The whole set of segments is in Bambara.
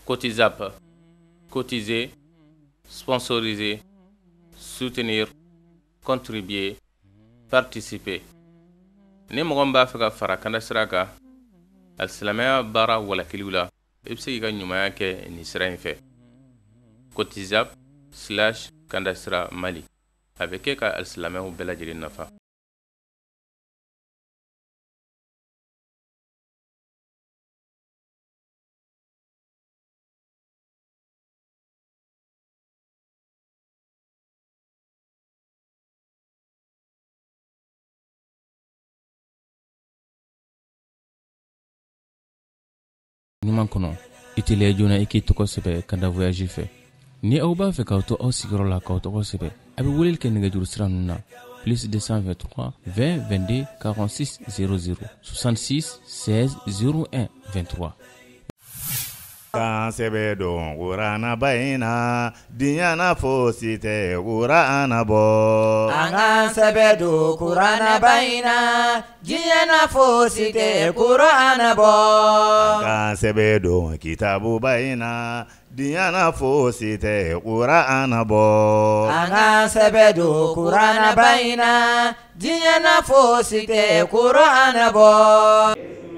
Cotisap, cotiser, sponsoriser, soutenir, contribuer, participer. Ni mɔgɔ min b'a fɛ ka fara kanda sira kan alisilamɛya baara walakiliw la i bɛ se k'i ka ɲumanya kɛ nin sira in fɛ. Cotisap/kanda sira Mali a bɛ kɛ ka alisilamɛw bɛɛ lajɛlen nafa. Ɲuman kɔnɔ i teliya joona i k'i tɔgɔ sɛbɛ kanda voyage fɛ. Ni aw b'a fɛ k'aw to aw sigiyɔrɔ la k'aw tɔgɔ sɛbɛ a bɛ weleli kɛ nɛgɛjuru sira ninnu na +223 20 22 46 00 66 16 01 23. Kan sɛbɛ don Kurana bayina diɲana fosi tɛ Kurana bɔ. An kan sɛbɛ don Kurana bayina diɲana fosi tɛ Kurana bɔ. An kan sɛbɛ don Kitabu bayina diɲana fosi tɛ Kurana bɔ. An kan sɛbɛ don Kurana bayina diɲana fosi tɛ Kurana bɔ.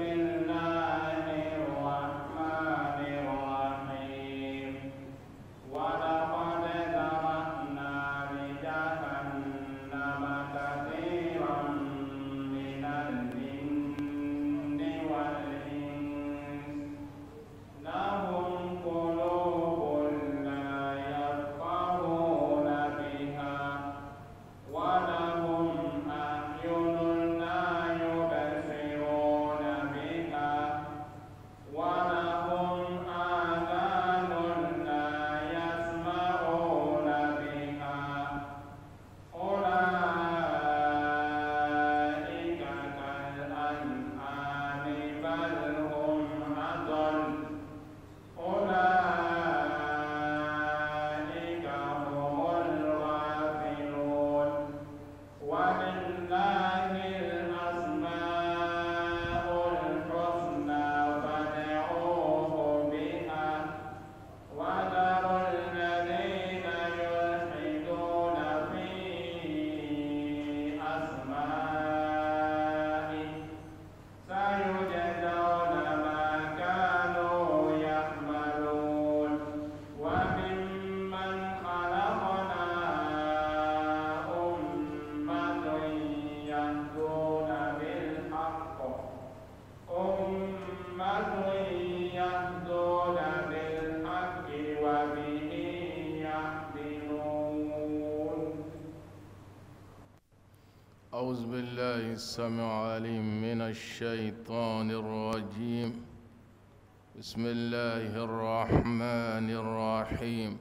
أعوذ بالله السميع العليم من الشيطان الرجيم. بسم الله الرحمن الرحيم.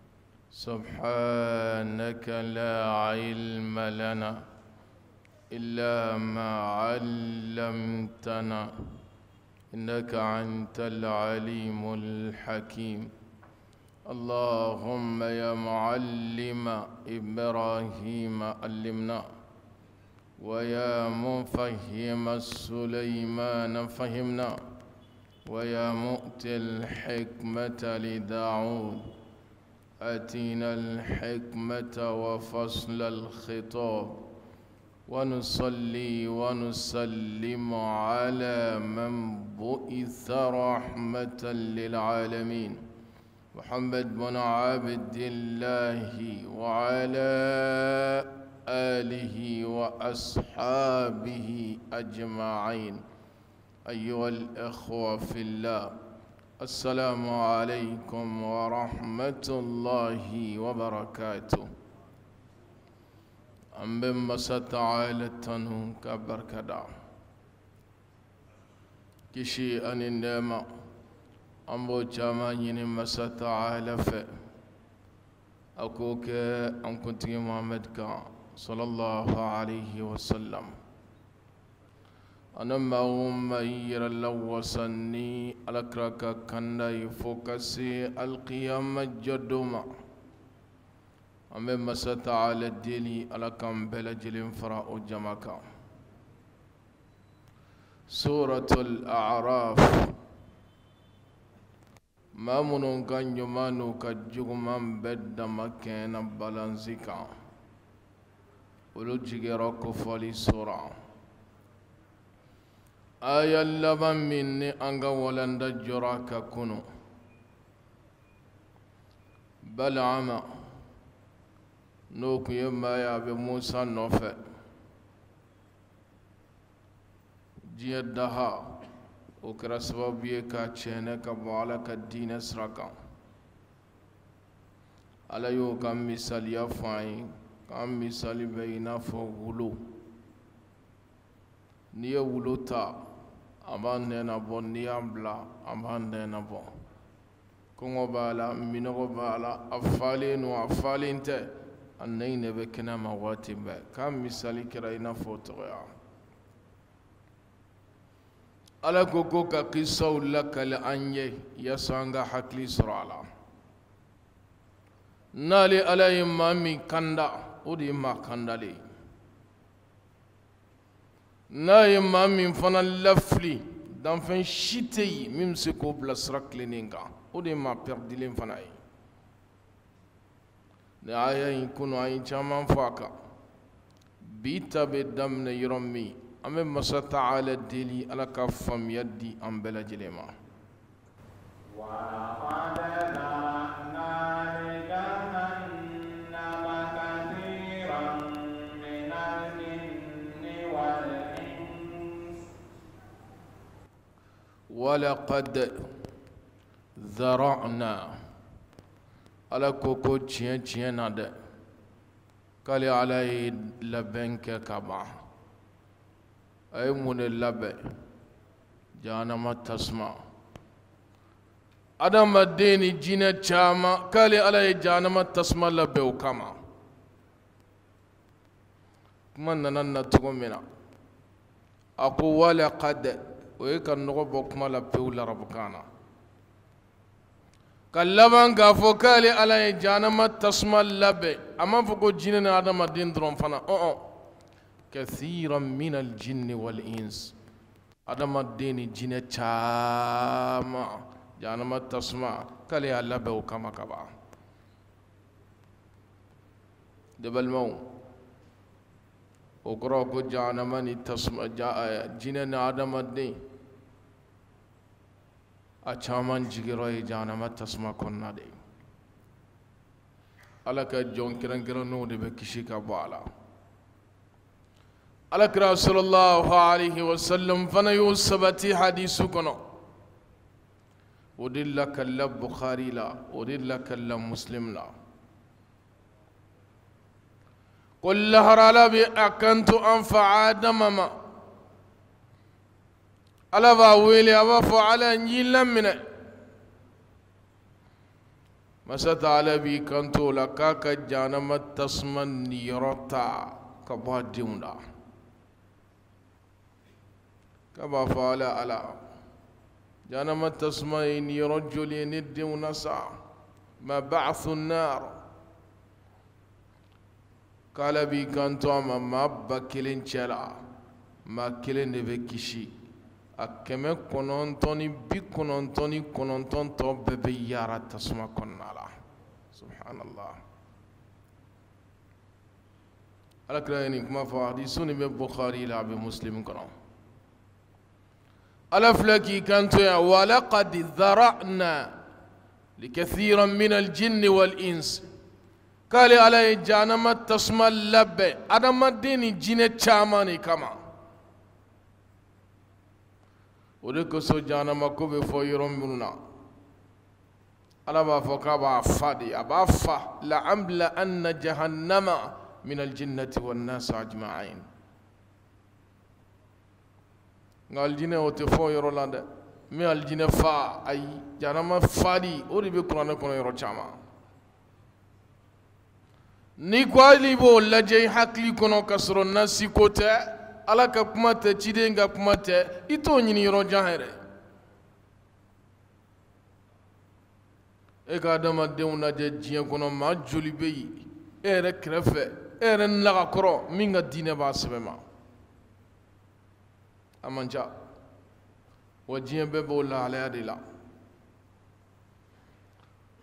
سبحانك لا علم لنا إلا ما علمتنا إنك أنت العليم الحكيم. اللهم يا معلم إبراهيم علمنا ويا مفهم سليمان فهمنا ويا مؤتي الحكمة لداود آتينا الحكمة وفصل الخطاب ونصلي ونسلم على من بعث رحمة للعالمين محمد بن عبد الله وعلى آله وأصحابه أجمعين. أيها الإخوة في الله السلام عليكم ورحمة الله وبركاته. أم تعالى تنو كبركدا كشي أن النعمة أمبو جامعين مسا تعالى في أكوك أم كنت محمد كان صلى الله عليه وسلم. أنا ما يرى الله وسني ألكرك كندا يفوكسي القيامة جدوما أمي مسا تعالى ديلي ألكم بلجل فراء جمكا. سورة الأعراف maa minnu ka ɲuman n'u ka juguman bɛɛ dama kɛɲɛna balansi kan olu jigiyɔrɔ kofɔli sura aya laban min ni an ka walanda jɔra ka kunu Bal'ama n'o kun ye maa ye a bɛ Musa nɔfɛ diɲɛ daha o kɛra sababu ye ka cɛnɛ ka bɔ Ala ka diinɛ sira kan Ala y'o ka misaliya fɔ an ye k'an misali bɛ i n'a fɔ wulu n'i ye wulu ta a b'a nɛn bɔ n'i y'a bila a b'a nɛn bɔ kɔngɔ b'a la minɔgɔ b'a la a falen no a falen tɛ a nɛn de bɛ kɛnɛma waati bɛɛ k'a misali kɛra i n'a fɔ o tɔgɔya Ala ko ka kisaw lakale an ye yaasa an ka hakili sɔrɔ a la n'ale Ala ye maa min kanda o de ye maa kandalen n'a ye maa min fana lafili danfɛn si tɛ yen min bɛ se k'o bila sira tilennen kan o de ye maa pɛridilen fana ye ni aya in kunu an ye caman fɔ a kan bi ta bɛ daminɛ yɔrɔ min an bɛ Masa Taala deli Ala ka faamuya di an bɛɛ lajɛlen ma ولقد ذرعنا Ala ko tiɲɛ na dɛ k'ale Ala ye labɛn kɛ ka ban a ye mun de labɛn jahanama tasuma adamaden ni jinɛ caman k'ale Ala ye jahanama tasuma labɛn o kama kuma nana na cogo min na a ko walaqad o ye ka nɔgɔ bɔ kuma la pewu larabukan na ka laban k'a fɔ k'ale Ala ye jahanama tasuma labɛn a ma fɔ ko jinɛ ni adamaden dɔrɔn fana kathiran min al-jinni wal-ins adamaden ni jinɛ caman jahanama tasuma k'ale y'a labɛn o kama ka ban ne balimaw o kɔrɔ ko jahanama ni tasuma jinɛ ni adamaden a caman jigiyɔrɔ ye jahanama tasuma kɔnɔna de ye Ala ka jɔn kɛrɛnkɛrɛnnenw de bɛ kisi ka bɔ a la Alakira sallallahu alaihi wasallam fana y'o sabati hadisu kɔnɔ o de lakalla Bukhari la o de lakalla Muslim la ko laharala bɛ a kanto an fa Adama ma Ala b'a wele a b'a fɔ Ala n y'i laminɛ Masa Taala b'i kanto o la k'a ka jahanama tasuma niyɔrɔ ta ka bɔ a denw la k'a b'a fɔ Ala jahanama tasuma ye niyɔrɔ joli ye ne denw na sa ma ba'thu nnar k'Ala b'i kanto a ma maa 1000 cɛ la maa 1 de bɛ kisi a 999 tɔ bɛɛ bɛ yaara tasuma kɔnɔna la subhanallah Alakira ye nin kuma fɔ hadisu nin bɛ Bukhari la a bɛ Muslim kɔnɔ Ala filɛ k'i kanto yan walaqad dhara'na likathiran min al-jinni wal-ins k'ale Ala ye jahanama tasuma labɛn adamaden ni jinɛ caman de kama o de kosɔn jahanama ko bɛ fɔ yɔrɔ minnu na Ala b'a fɔ k'a b'a fa de a b'a fa la'amla'anna jahannama min al-jinnati wan-nasi ajma'in nka alijinɛ o tɛ fɔ yɔrɔ la dɛ min alijinɛ fa ayi jahanama fali o de bɛ kuranɛ kɔnɔ yɔrɔ caman ni ko hali b'o lajɛ i hakili kɔnɔ k'a sɔrɔ nasi ko tɛ Ala ka kuma tɛ ciden ka kuma tɛ i t'o ɲini yɔrɔ jan yɛrɛ e ka adamadenw lajɛ diɲɛ kɔnɔ maa joli bɛ yen e yɛrɛ kɛrɛfɛ e yɛrɛ nagakɔrɔ min ka diinɛ b'a sɛbɛn ma a man ca wa diɲɛ bɛɛ b'o lahalaya de la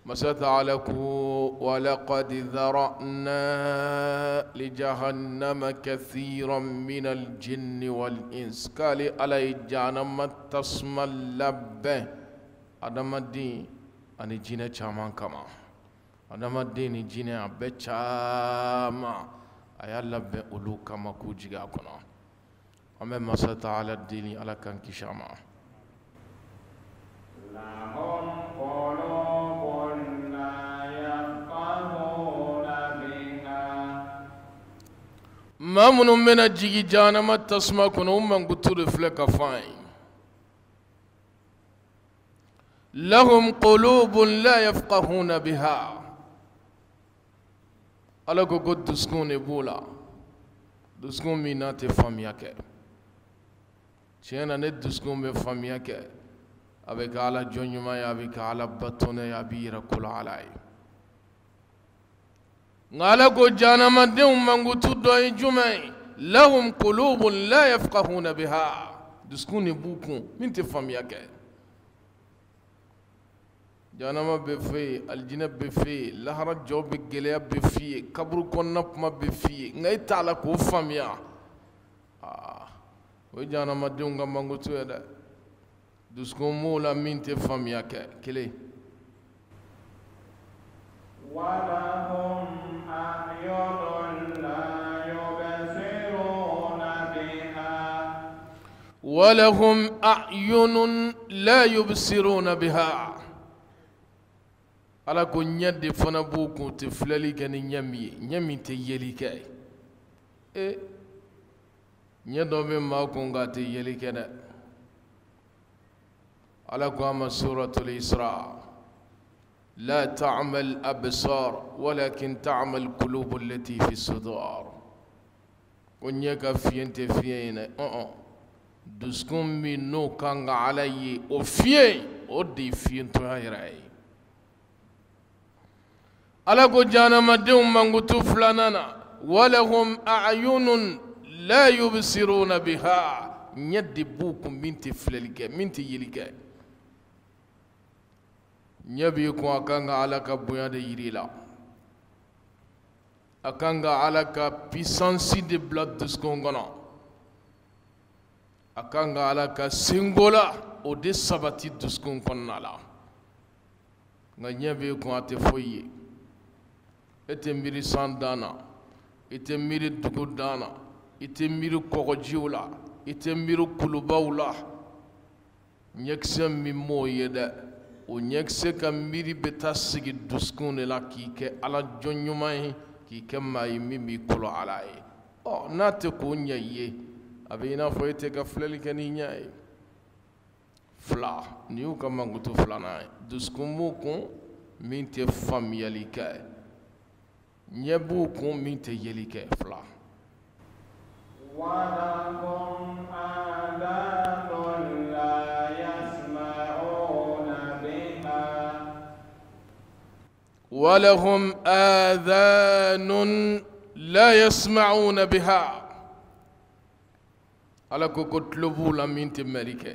مسألة ولقد ذرأنا لجهنم كثيرا من الجن والإنس قال علي جهنم تسمى اللبه أدم الدين أني جنة شامان كما أدم الدين جنة بشاما أيا لبه أولو كما كوجيا كنا أما مسألة على الدين على كان كشاما ما من الجي جانا ما تسمع كنوم من قطر فلك فاين لهم قلوب لا يفقهون بها على قد دسكون بولا دسكون مينات فامياك شينا ند دسكون بفامياك أبيك على جونيما يا أبيك على بطونة يا بيرا كل علي ngala ko janama dew mangutu do e jumay lahum qulubun la yafqahuna biha duskuni buku minti famiyake janama be fe aljina be fe lahara jobe gele be fi kabru konnap ma be fi ngay tala ko famiya o janama dew ngam mangutu eda duskun mula minti famiyake kile ولهم أعين لا يبصرون بها ولهم أعين لا يبصرون بها على كن يد فنبوكو تفللي كان يمي تيلي كاي نيدو بما كونغا تيلي كده على كما سورة الإسراء لا تعمل أبصار ولكن تعمل قلوب التي في الصدور ونيكا فينت فين دسكم من نو كان علي وفي ودي فين تهايراي على جانا مدهم من فلاننا ولهم أعين لا يبصرون بها نيدي بوكم من تفللك من تيلك نبي كون أكانغ على كبويا يريلا أكانغ على كبيسانسي دي بلاد دسكونغنا أكانغ على كسينغولا أو دي سباتي دسكونغنا لا نبي كون أتفوي إتميري ساندانا إتميري دكودانا إتميري كوكوجيولا إتميري كلوباولا نيكسم ميمو يدا o nyekse ka miri beta sigi duskun la ki ke ala jonyuma ki ke mai mimi kolo ala e o nate ko nyaye abina fo ete ka fleli ke ni nyaye fla ni u ka mangutu fla na duskun mu ko min te famiyali ke nyebu ko min te yeli ke fla ولهم آذان لا يسمعون ولهم آذان لا يسمعون بها على كتلبو لمن تملكه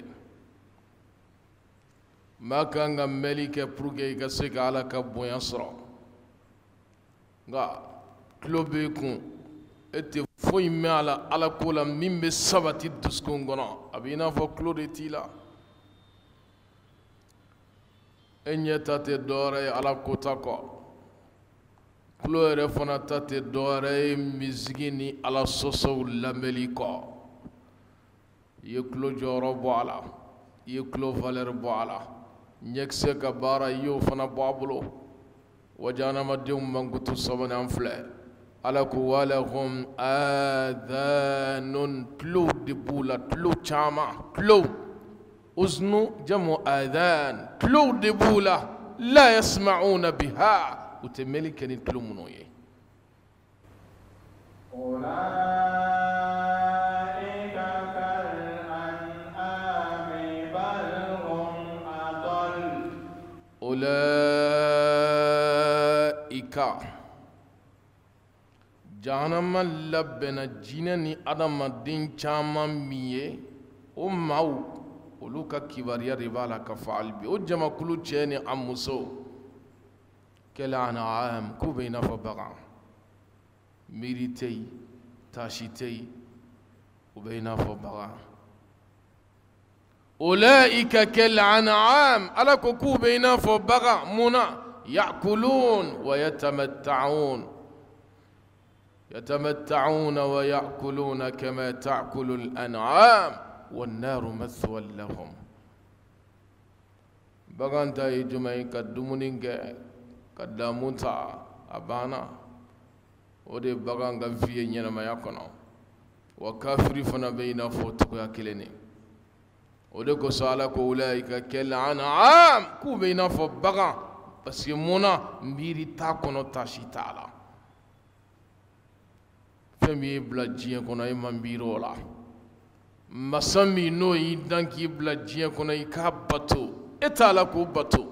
ما كان ملكه بروجي كسيك على كبو يسرا غا كلوبيكم اتي فوي مالا على كولا مين بسبتي دسكون غنا ابينا فو كلودتي لا enye tate dore ala kotako klore fona tate dore mizgini ala soso lameliko ye klo joro boala ye klo valer boala nyekse ka bara yo fona babulo wajana madum mangutu sabana amfle ala ku walahum adhanun tlu dibula tlu chama tlu أذن جمع آذان تلو دبولة لا يسمعون بها وتملك نتلو منوي أولئك كالأنعام بل هم أضل أولئك جهنم لبنا جنني أدم الدين شاما مية أمو ولوكا كباريا ربالا كفعل بي وجمع كل شيء عمسو كالأنعام كوبينا فبقع ميريتي تاشيتي وبينا فبقع أولئك كالأنعام ألا كوبينا فبقع منا يأكلون ويتمتعون يتمتعون ويأكلون كما تأكل الأنعام والنار مثوى لهم بغان تاي جمعي كدومنين كداموتا أبانا ودي بغان غفية نينما يكونا وكافري فنا بينا فوتكو يكليني ودي كسالك أولئك كالأنعام كو بينا فبغان بس يمونا ميري تاكونا تاشي تالا فمي بلا جين كونا يمان بيرولا مسامي نو يدانكي بلا جين كونا يكابتو اتالا كو باتو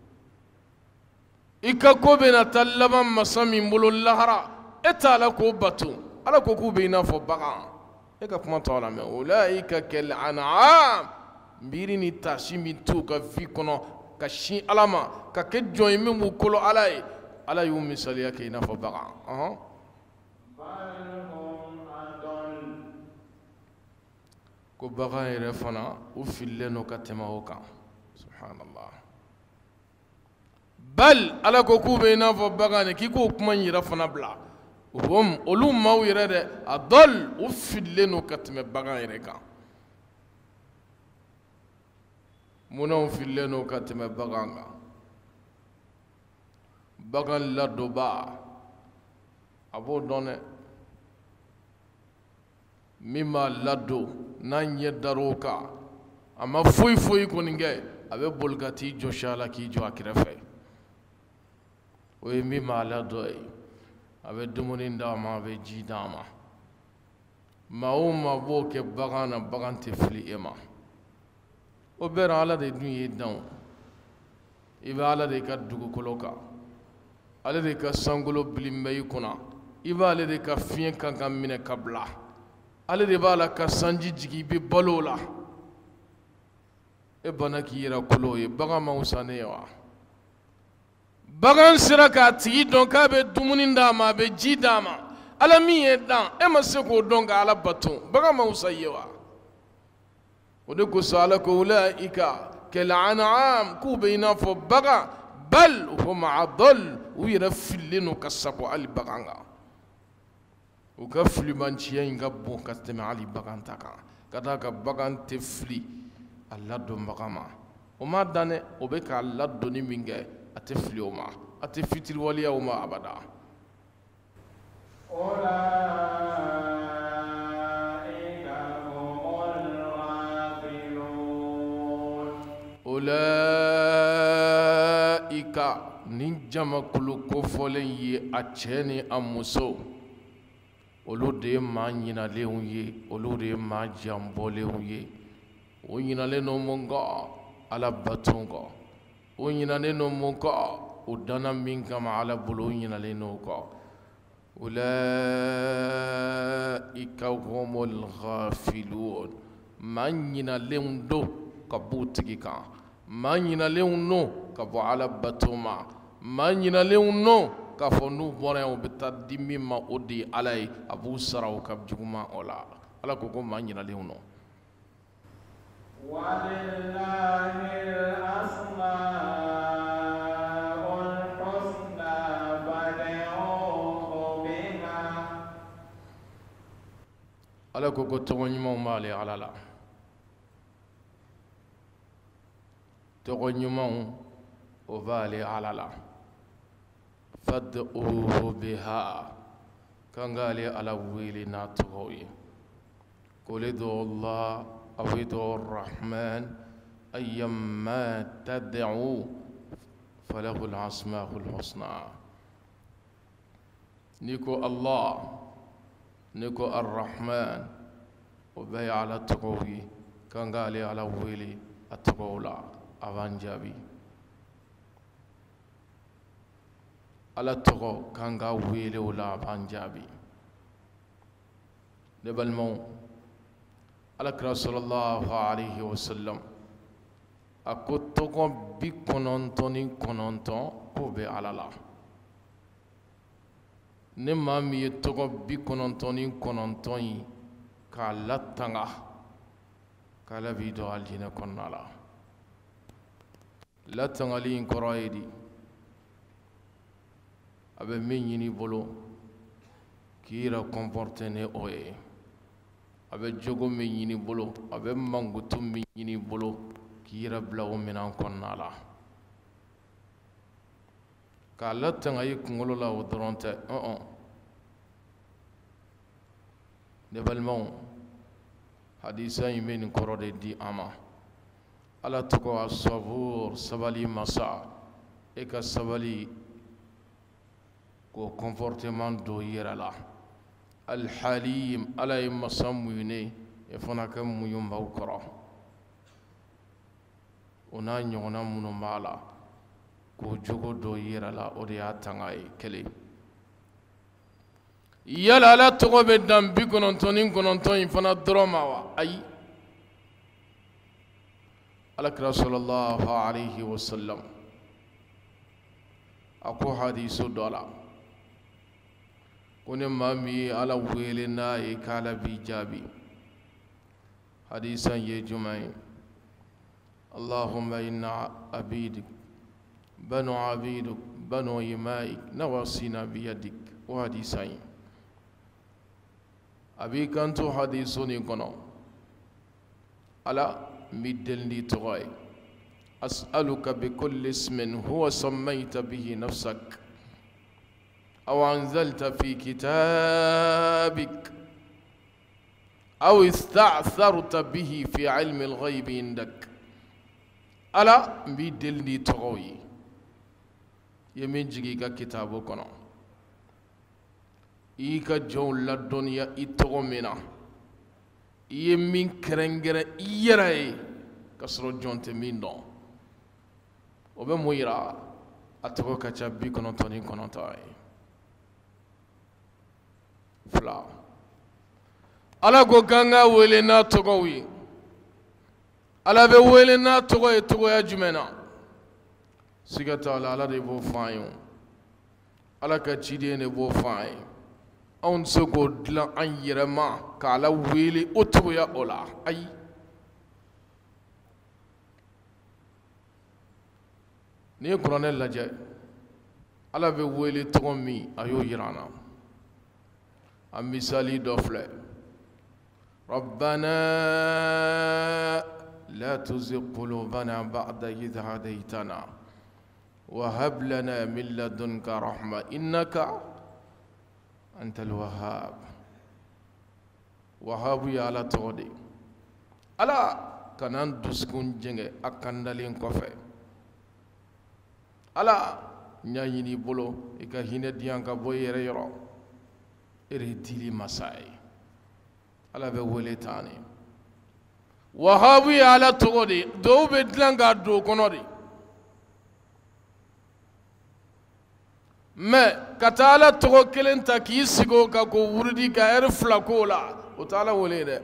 إكا كوبينا تلبا مسامي مولو اللهرا اتالا كو باتو على كو بينا فبقا إكا كما طالا من أولئك كالأنعام ميريني تاشيمي توكا في كونا كشين ألاما كجوي ممو كولو علي على يوم مثاليا كينا فبقا كو بقا يرفنا وفلنو كتماوكا سبحان الله بل على كوكو بينا فبغاني كيكو كمان يرفنا بلا وهم أولو ما ويرد أضل وفلنو كتم بغاني ركا منو فلنو كتم بغانا بغان لا دوبا أبو دوني مما لدو نان يدروكا أما فوي فوي كونينجي أبي بولغاتي جوشالا كي جو أكرفي ويمي مالا دوي أبي دمونين داما أبي جي داما ما هو ما بوك بغانا بغان تفلي إما وبير على دي دنيا داون إبا على دي كدوكو كولوكا على دي كسانغولو بليمبي كونا إبا على دي كفين كان من كبلا على دي بالا كسانجي جيجي ببالولا إبانا كيرا كلوي بغا موسانيوا بغان سرقا تيجي دونكا بدومونين داما بجي داما على مية دام إما سكو دونكا على باتون بغا موسايوا ودكو سالك أولئك كالأنعام كو بينا فبغا بل هم عضل ويرفلنو كسكو علي بغانا وكفلي مانشيين غبو كاستمع علي بغان تاكا كذاك بغان تفلي الله دون بغاما وما داني وبك الله دوني مينغي أتفلي وما أتفتر وليا وما أبدا أولئك نجم كل كفولي أتشني أمسو olu de ma ɲinalen ye olu de ma janbɔlen ye o ɲinalen no mun kɔ ala baton kɔ o ɲinalen no mun kɔ o dana min kama ala bolo o ɲinalen no kɔ ulaika humul ghafilun ma ɲinalen do ka b'u tigi kan ma ɲinalen no ka bɔ ala baton ma ma ɲinalen no k'a fɔ n'u bɔra yan u bɛ taa di min ma o de ye ala ye a b'u sara o ka juguman o la ala ko ko maa ɲinɛlenw nɔ. ala ko ko tɔgɔ ɲumanw b'ale ala la tɔgɔ ɲumanw o b'ale ala la. فادعوه بها كان قال على ويلي ناتوي قل ادعوا الله أو ادعوا الرحمن أيما تدعوا فله الأسماء الحسنى نيكو الله نيكو الرحمن وبي على التقوي كان قال على ويلي التقولا أفانجابي ala tɔgɔ kan ka wele o la a b'an jaabi ne balimaw alakira sallallahu alayhi wa sallam a ko tɔgɔ 99 k'o bɛ ala la ne maa min ye tɔgɔ 99 ye k'a latanga k'ala b'i don alijinɛ kɔnɔna la latangali in kɔrɔ ye di a bɛ min ɲini i bolo k'i yɛrɛ comporter ni o ye a bɛ jogo min ɲini i bolo a bɛ mankutu min ɲini i bolo k'i yɛrɛ bila o minɛn kɔnɔna la k'a latanga i kunkolo la o dɔrɔn tɛ ne balimaw hadisa in bɛ nin kɔrɔ de di an ma ala tɔgɔ as-sabur sabali masa e ka sabali ko comportement do i yɛrɛ la al-halim ala ye masa muɲunen e fana kɛ muɲunbaw kɔrɔ o n'a ɲɔgɔnna minnu b'a la k'o jogo do i yɛrɛ la o de y'a tanga ye kelen yala ala tɔgɔ bɛ dan 99 in fana dɔrɔn ma wa ayi alakira sallallahu alayhi wa sallam a ko hadiso dɔ la ko ne maa min ye ala wele n'a ye k'ala b'i jaabi hadisan ye jumɛn ye allahumma inna abidik banu abiduk banu imaik nawasina biyadik o hadisan ye a b'i kanto hadiso nin kɔnɔ ala n b'i deli n'i tɔgɔ ye as'aluka bikulli ismin huwa sammayta bihi nafsak aw anzalta fi kitabik aw ista'tharta bihi fi ilmi al-ghaybi indak ala n b'i deli n'i tɔgɔ ye i ye min jigi i ka kitabu kɔnɔ i ka jɔnw ladɔnniya i tɔgɔ min na i ye min kɛrɛnkɛrɛn i yɛrɛ ye ka sɔrɔ jɔn tɛ min dɔn o bɛ mun yira a tɔgɔ ka ca 99 ye fila ala ko k'an ka wele n'a tɔgɔw ye ala bɛ wele n'a tɔgɔ ye tɔgɔya jumɛn na siga t'a la ala de b'o fɔ an ye ala ka ciden de b'o fɔ an ye anw tɛ se k'o dilan an yɛrɛ ma k'ala wele o togoya o la ayi n'i ye kuranɛ lajɛ ala bɛ wele tɔgɔ min a y'o yira an na a misali dɔ filɛ rabbana la tuzigh qulubana ba'da idh hadaytana wa hab lana min ladunka rahma innaka antal wahhab wahabu ya ala tɔgɔ de ala kan'an dusukun jɛngɛ a kandalen kɔfɛ ala n y'a ɲini i bolo i ka hinɛ di yan ka bɔ i yɛrɛ yɔrɔ e de ye dili masa ye ala bɛ wele tan ne wahabu ya ala tɔgɔ de dɔw bɛ dilan k'a don o kɔnɔ de mɛ ka taa ala tɔgɔ kelen ta k'i sigi o kan k'o wurudi ka ɛri 2 k'o la o tɛ ala wele dɛ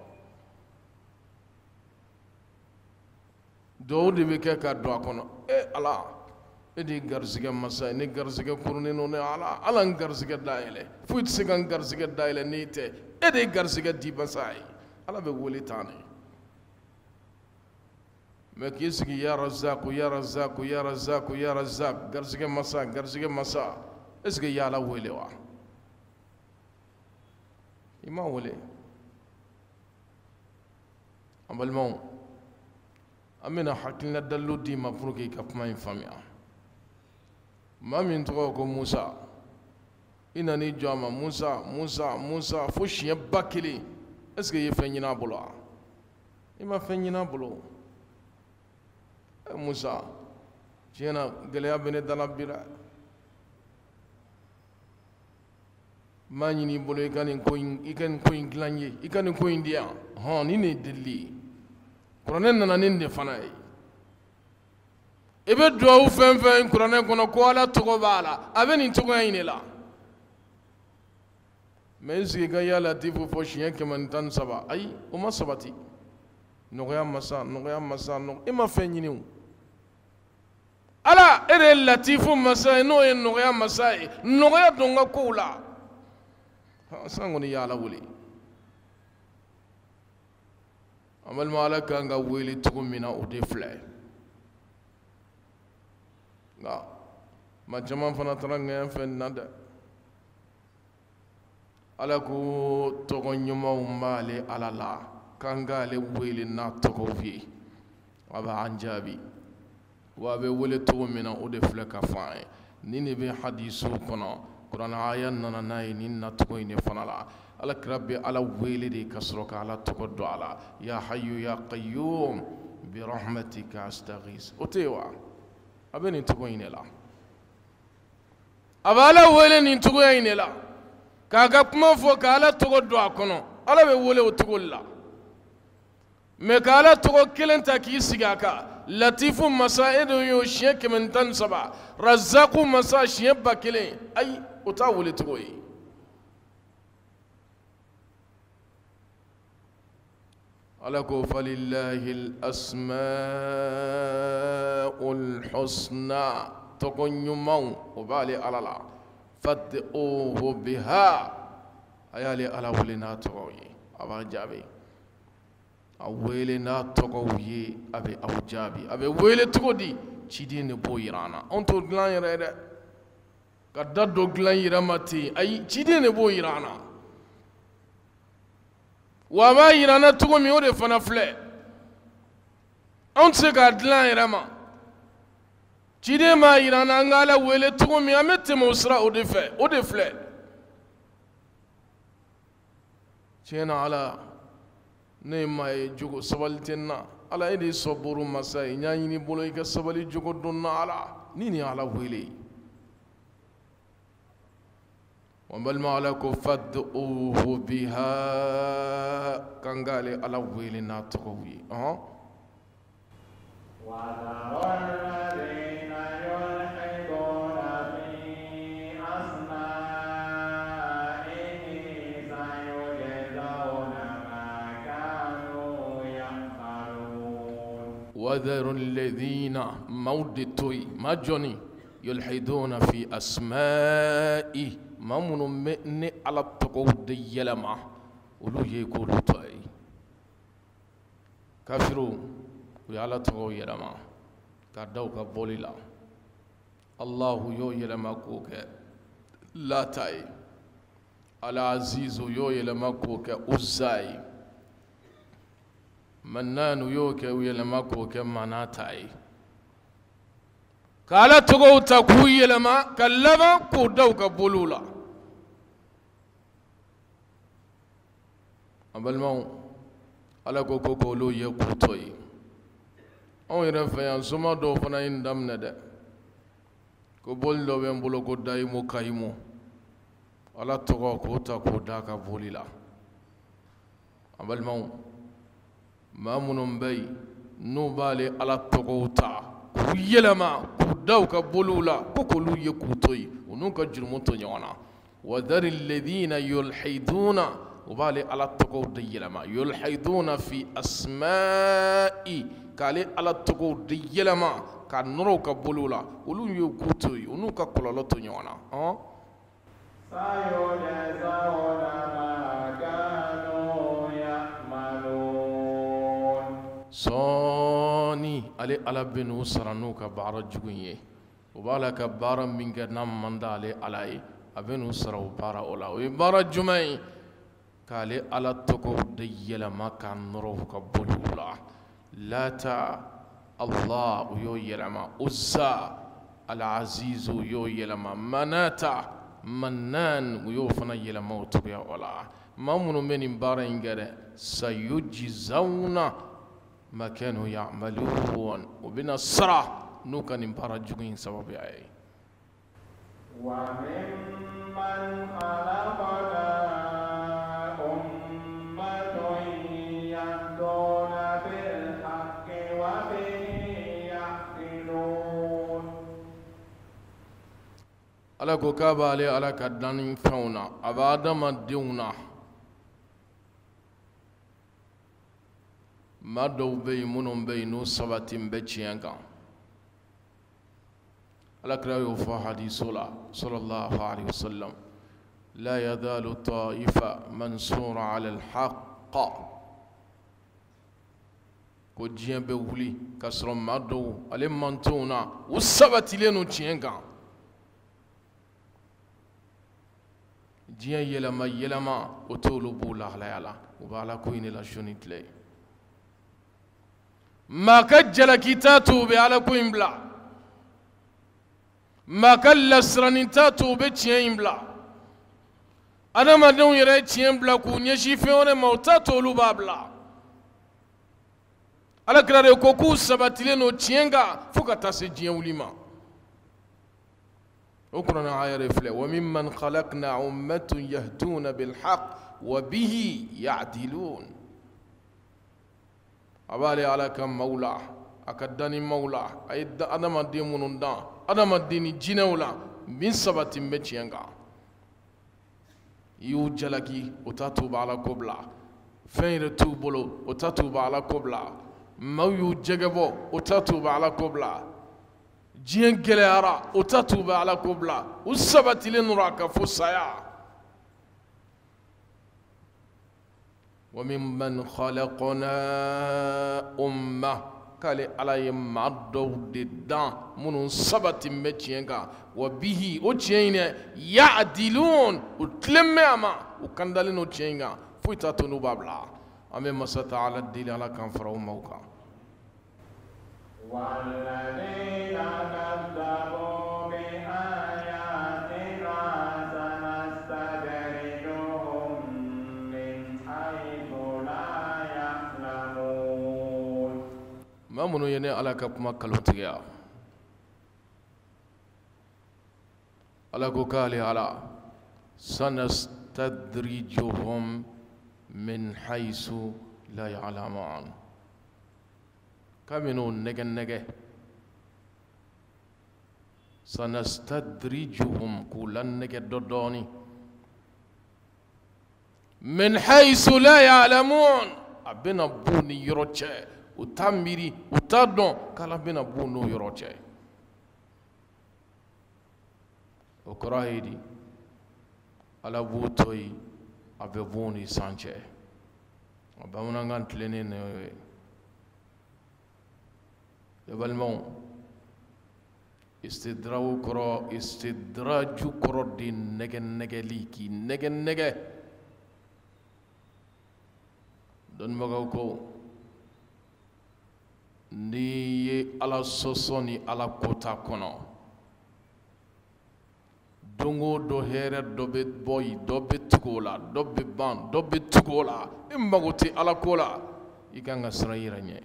dɔw de bɛ kɛ ka don a kɔnɔ ala e de ye garizigɛ masa ye ne garizigɛ kurunin don ne ala n garizigɛ dayɛlɛ foyi tɛ se ka n garizigɛ dayɛlɛ n'e tɛ e de ye garizigɛ di masa ye ala bɛ wele tan ne mɛ k'i sigi ya razak ya razak ya razak ya razak garizigɛ masa est ce que ya ala wele wa i ma wele an balimaw an bɛna hakilina dalilu d'i ma pour que i ka kuma in faamuya maa min tɔgɔ ko musa i nan'i jɔ a ma musa fo siɲɛ 1000 est ce que i ye fɛn ɲini a bolo wa i ma fɛn ɲini a bolo musa tiɲɛ na gɛlɛya bɛ ne dala bi dɛ n b'a ɲini i bolo i ka nin ko in dilan n ye i ka nin ko in di yan nin de ye delili ye kuranɛ nana nin de fana ye i bɛ duwawu fɛn fɛn kuranɛ kɔnɔ ko ala tɔgɔ b'a la a bɛ nin tɔgɔya in de la mɛ i sigi ka ya latifu fɔ siɲɛ 113 ayi o ma sabati nɔgɔya masa i ma fɛn ɲini o ala ere latifu masa no ye nɔgɔya masa ye nɔgɔya don ka kow la san kɔni y'ala wele an balima ala kan ka wele cogo min na o de filɛ nka ma caman fana taara ŋɛɲɛ fɛn na dɛ ala ko tɔgɔ ɲumanw b'ale ala la k'an k'ale wele n'a tɔgɔw ye a b'an jaabi wa a bɛ wele cogo min na o de filɛ ka fɔ an ye nin de bɛ hadisow kɔnɔ kuranɛ aya nana n'a ye nin nacogo in de fana la alakira bɛ ala wele de ka sɔrɔ ka ala tɔgɔ dɔn a la ya hayyu ya qayyum bi rahmatika astaghis o tɛ yen wa a bɛ nin cogo in de la a bɛ ala wele nin cogoya in de la k'a ka kuma fɔ ka ala tɔgɔ dɔn a kɔnɔ ala bɛ wele o cogo la mɛ ka ala tɔgɔ kelen ta k'i sigi a kan latifu masa e de y'o siɲɛ 113 razaku masa siɲɛ 1000 ayi o t'a wele cogo ye ala ko falillahi al-asma'ul husna tɔgɔ ɲumanw o b'ale ala la fad'uhu biha a y'ale ala wele n'a tɔgɔw ye a b'a jaabi a wele n'a tɔgɔw ye a bɛ aw jaabi a bɛ wele cogo di ciden de b'o yira an na anw t'o dilan yɛrɛ ye dɛ ka da dɔ dilan yɛrɛ ma ten ayi ciden de b'o yira an na wa a b'a yira an na cogo min o de fana filɛ anw tɛ se k'a dilan yɛrɛ ma ciden b'a yira an na an ka ala wele cogo min an bɛ tɛmɛ o sira o de fɛ o de filɛ tiɲɛ na ala ne ye maa ye jogo sabali tɛ n na ala e de ye sɔburu masa ye n y'a ɲini bolo i ka sabali jogo don na ala ni nin ye ala wele wa n balima ala ko fad'uhu biha kan k'ale ala wele n'a tɔgɔw ye وذروا الذين يلحدون في أسمائه سيجزون ما كانوا يعملون وذروا الذين مودتوي ما جوني يلحدون في أسمائه ما من على التقود يلما ولو يقولوا توي كافرون ويالا تقو يلما كدو كبولي لا الله يو يلما كوك لا تاي العزيز يو يلما كوك أزاي منان يو كو يلما كوك مناتاي كالا تقو تقو يلما كلما كودو كبولو لا أبلمو على كوكو كولو يكوتوي anw yɛrɛ fɛ yan soma dɔw fana ye n daminɛ dɛ ko boli dɔ bɛ n bolo ko dayimu kayimu ala tɔgɔ k'o ta k'o da ka boli la a balimaw maa minnu bɛ yen n'u b'ale ala tɔgɔw ta k'u yɛlɛma k'u da u ka boliw la ko k'olu ye k'u to yen u n'u ka jurumu to ɲɔgɔn na wa dhari alladhina yulhiduna u b'ale ala tɔgɔw de yɛlɛma yulhiduna fi asma'i k'ale ala tɔgɔw de yɛlɛma ka nɔrɔw ka boliw la olu ye k'u to yen u n'u ka kɔlɔlɔ to ɲɔgɔn na سيجزون ما كانوا يعملون sɔɔni ale ala bɛ n'u sara n'u ka baara jugu ye u b'a la ka baara min kɛ n'a man d'ale ala ye a bɛ n'u sara o baara o la o ye baara jumɛn ye k'ale ala tɔgɔw de yɛlɛma ka nɔrɔ ka boliw la lata allah u y'o yɛlɛma uzza al-aziz u y'o yɛlɛma manata mannan u y'o fana yɛlɛma o cogoya o la maa minnu bɛ nin baara in kɛ dɛ sayujizawna ma kanu ya'malun u bɛna sara n'u ka nin baara jugu in sababuya ye وممن خلقنا أمة يهدون بالحق وبه يعدلون ala ko k'a b'ale ala ka danni fɛnw na a bɛ adamadenw na maa dɔw bɛ yen minnu bɛ yen n'u sabati bɛ tiɲɛ kan على كرايو في حديث صلى الله عليه وسلم لا يزال طائفة منصورة على الحق كوجين بولي كسر مادو على منتونا والسبت لينو تشينغا جين يلما وتولو بولا على وبالا كوين لا شونيت لي ما كجل كتاتو على كوين بلا ما كل سرنتاتو بتشين بلا أنا ما دون يرى تشين بلا كوني شيفيون موتاتو لبابلا على كراري كوكو سباتيلينو تشينغا فوكا سجين وليما أقرأنا آية رفلة وممن خلقنا أمة يهدون بالحق وبه يعدلون أبالي على كم مولا أكدني مولا أنا ما دين منوندا أنا ما دين جنولا من سبات متشينغا يو جلكي وتاتوب على كوبلا فين رتوبلو وتاتوب على كوبلا ما يو جعبو وتاتوب على كوبلا جين كليارا وتاتوب على كوبلا والسبت لنراك فسايا وممن خلقنا أمة كالي على يمعدو ددان من سبت متشينغا وبه وتشين يعدلون وتلمما وكندلين وتشينغا فويتاتو نوبابلا أمي مسات على الدين على كان فرعون موكا والذين كذبوا بآياتنا سنستدرجهم من حيث لا يعلمون ما منو يني على كما كلوتيا على كوكالي على سنستدرجهم من حيث لا يعلمون كمنو نجا سنستدرجهم كلن نجا دودوني من حيث لا يعلمون أبنا بوني يروتشي وتاميري وتادون كلا بنا بونو يروتشي وكراهيدي على بوتوي أبوني سانشي أبونا عن تلينين يبالمون استدراو كرو استدراجو كرو دي نجا ليكي نجا دون مغاوكو ني على سوسوني على كوتا كونو دونغو دو هيرة دوبي بوي دوبي تكولا دوبي بان دوبي تكولا إمباغوتي على كولا يكانغا سرايرانيه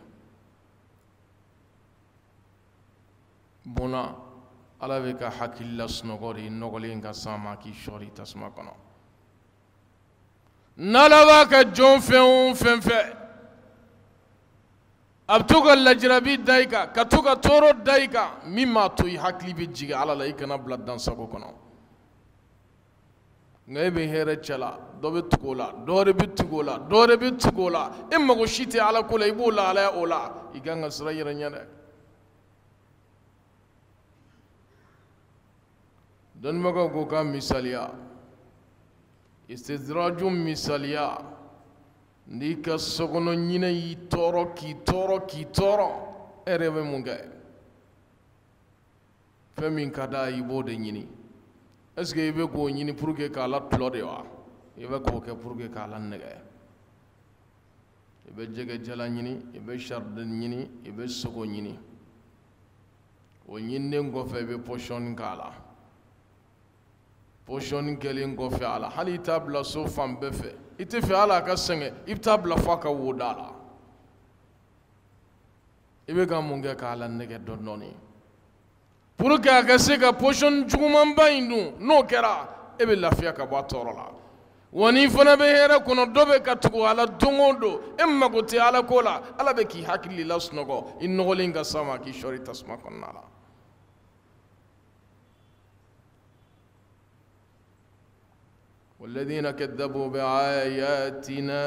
بونا على بك حكي الله سنغوري نغولين كساما كي شوري تسمع كنا نلواك جون فين أبتوك اللجربي دايكا كتوك تورو دايكا مما توي حكي بيجي على لايك نبلا دانساكو كنا غيبي هيرة چلا دوبي تقولا دوري بتقولا إما غشيتي على كولا يبولا على أولا يغانغ سرايا رنيانا دون مغا غوكا مثاليا استدراجum مثاليا نيكا سوغونو نينا يتورو كي تورو اريبه مونغا فمين كادا يبودي نيني اسكي يبه كو نيني بروكي كالا تلودي وا يبه كو كي بروكي كالا نغا يبه جيغا جالا نيني يبه شارد نيني يبه سوغو نيني و نيني ngo febe potion kala potion kelen go fe ala hali tabla so fam befe ite fe ala ka senge itabla faka wodala ibe ga munga kala nege donnoni pour que aga se ga potion juguman bayindu no kera ebe lafiya ka ba torola woni fana be hera kono dobe ka tugo ala dongodo emma go te ala kola ala be ki hakili lasnogo innogolinga sama ki shori tasma konnala والذين كذبوا بآياتنا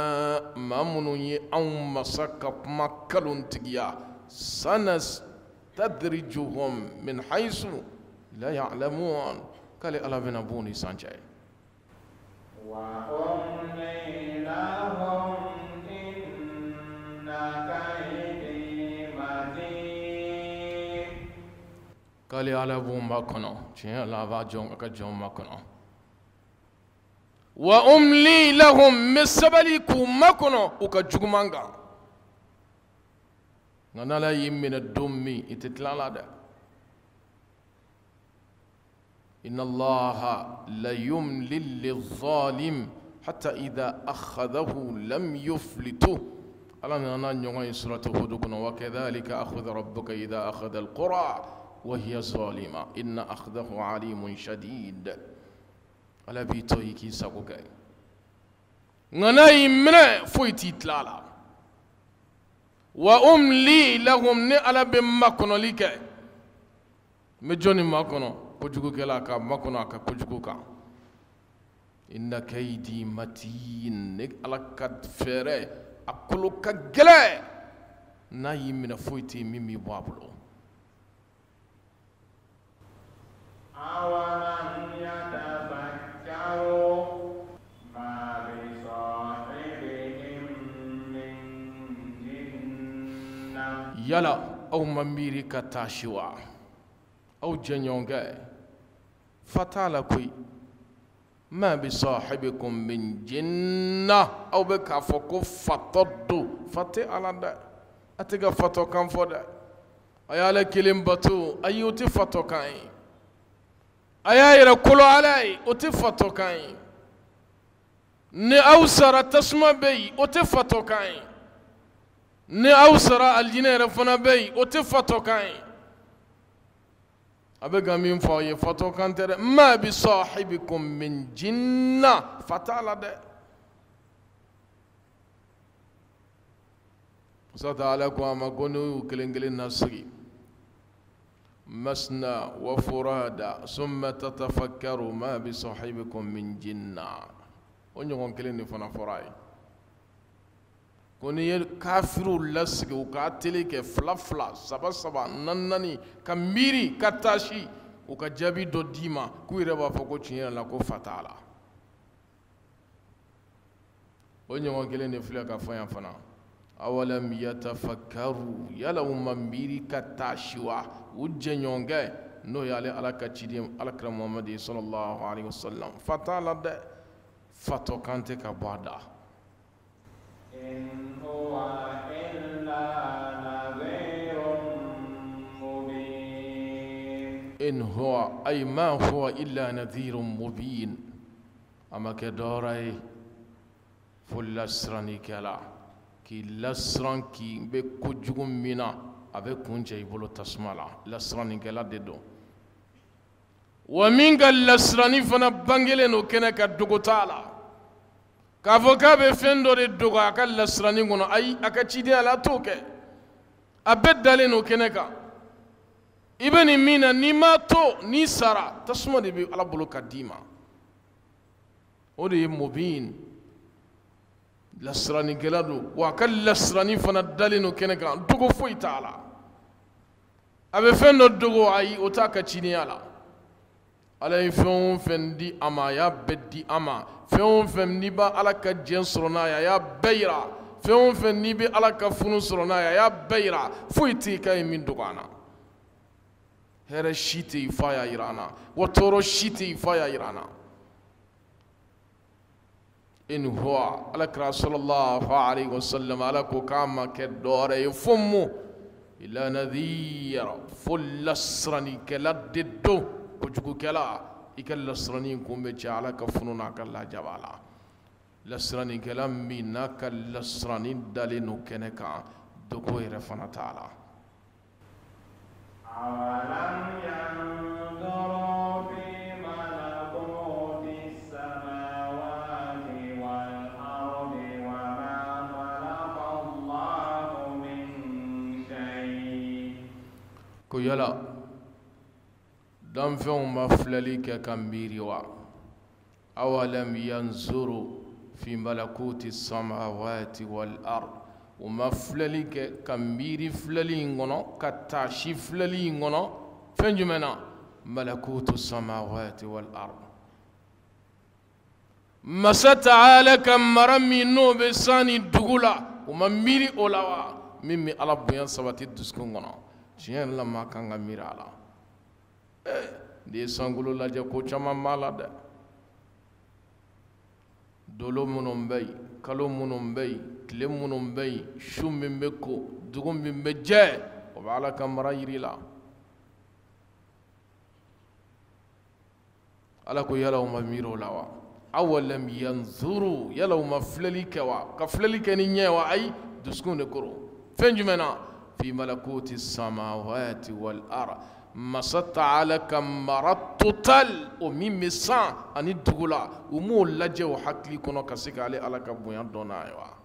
ممنوع أو مسك مكلون تجيا سنستدرجهم نستدرجهم من حيث لا يعلمون قال الله بنا بوني سانجاي وأملي لهم إن كيدي متين قال الله بون ما كنا شيء الله باجون كجون ما كنا وأملي لهم مسبليكم ما كنا وكجومانغا نالا يمين الدمي اتتلالا ده إن الله لا يملي للظالم حتى إذا أخذه لم يفلته ألا نانا نيوغا سورة هود وكذلك أخذ ربك إذا أخذ القرى وهي ظالمة إن أخذه عليم شديد ألا بيتوي كي ساقوكاي نانا يمين فويتي تلالا وأملي لهم نألا بمكنو لك مجوني مكنو كجوكو كلا كا مكنو كا كجوكو كا إن كيدي متين نك على كد فرة أكلو كجلا ناي من فويتي ميمي بابلو أولم يتفكروا ما بصاحبهم من جنة يلا أو مميري كتاشوا أو جنيونغا فتالا كوي ما بصاحبكم من جنة أو بكافوكو فتدو فتي على دا أتيغا فتو كان فودا أيالا كلم باتو أيوتي فتو كاين أيا كلو علي أتي فتو كاين ني أوسر تسمى بي أتي فتو كاين ني أوسر الجنير فنا بي أتي فتو كاين أبقى من فوي فتو كانتر ما بصاحبكم من جنة فتالا ده ستعلق وما قنو كلنجلين نصري مسنا وفرادا ثم تتفكروا ما بصاحبكم من جنة ونيون كلين فنا فراي كوني كافرو لسك وكاتلك فلا فلا سبا سبا ننني كميري كتاشي وكجابي دو ديما كويربا فوكو تشينا لكو فتالا ونيون كلين فلا كفايا فنا أولم يتفكروا يلا مميري كتاشوا وجنيونغا نو يالي على كتشيديم على كرم محمد صلى الله عليه وسلم فتالا ده فتو كانتي كبادا إن هو إلا نذير مبين إن هو أي ما هو إلا نذير مبين أما كدوري فلسراني كلا كي لسران كي بكجوم منا أبي كونجي بولو تسمالا لسراني كلا ددو ومن قال لسراني فنا بانجلينو كنا كدوغوتالا كافوكا بفندو دي دوغا كال لسراني غنو أي أكتشيدي على توكي أبدالينو كنكا ابن مينا نيما تو ني سارا تسمى دي بي على بولو كديما ودي مبين لسراني جلادو وكال لسراني فنا دالينو كنكا دوغو فوي تعالى أبي فندو دوغو أي أتاكا تشيني على على فيون فندي أما يا بدي أما فيون فندي على كجين سرنا يا بيرا فيون فندي على كفنو سرنا يا بيرا فويتي كاي من دوغانا هذا شيتي فايا إيرانا وتورو شيتي فايا إيرانا إن هو على رسول الله عليه وسلم على كوكاما كدور يفمو إلا نذير فلسرني كلا ددو كجوكو كلا إكل لسرني كوم بجعلا كفنونا كلا جبالا لسرني كلا مينا كلسرني دالينو كنكا دكوي رفنا تعالى أولم ينظروا في ملكوت السماوات والأرض وما خلق الله من شيء كيلا دنفهم مفللك كمبيروا أولم ينظروا في ملكوت السماوات والأرض وما فللك كمبيري فللين غنو كتاشي فللين غنو فنجمنا ملكوت السماوات والأرض مسا تعالى كمرمي نو بساني دغولا وما ميري أولاوا ميمي على بيان سباتي دسكون غنو شين لما كان ميري على دي سانغولو لاجا كوچاما مالا ده dolo munun bai kalo munun bai tile munun bai su min bɛ ko dugu min bɛ jɛ o bɛ ala ka mara yiri la ala ko yala o ma miiri o la wa awalam yanzuru yala o ma filɛli kɛ wa ka filɛli kɛ ni ɲɛ wa ayi dusukun de kɔrɔ fɛn jumɛn na fi malakuti samawati wal ard masa taala ka mara total o min bɛ san ani dugu la u m'o lajɛ o hakili kɔnɔ ka se k'ale ala ka bonya dɔn n'a ye wa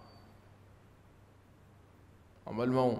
an balimaw